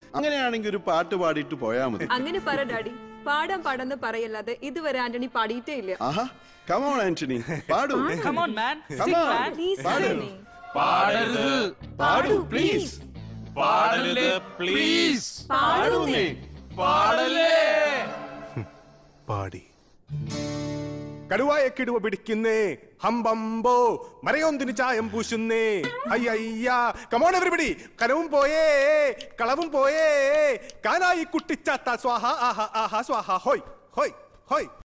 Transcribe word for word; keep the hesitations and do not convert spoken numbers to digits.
അങ്ങനെയാണെങ്കിൽ ഒരു പാട്ട് പാടിയിട്ട് പോയാ മതി. അങ്ങനെ പറ ഡാഡി. പാടാൻ പാടാന്ന് പറയല്ലാതെ ഇതുവരെ ആന്റണി പാടിയിട്ടേ ഇല്ല. ആഹാ, come on ആന്റണി, പാടൂ. Come on man, Come sing on. man. Please പാടൂ. ആന്റണി. പാടരുത്, പാടൂ പ്ലീസ്. പാടരുത് പ്ലീസ്, പാടൂന്നേ. പാടല്ലേ. പാടി കടുവായ കിടുവ പിടിക്കുന്നേ ഹംബംബോ മരയൊന്തിന് ചായം പൂശുന്നേ അയ്യയ്യ കമോൺ എവരിബഡി കനവും പോയേ കളവും പോയേ കാനായി കുട്ടിച്ചാത്ത സ്വാഹ ആഹ ആഹ സ്വാഹ ഹോയ് ഹോയ് ഹോയ്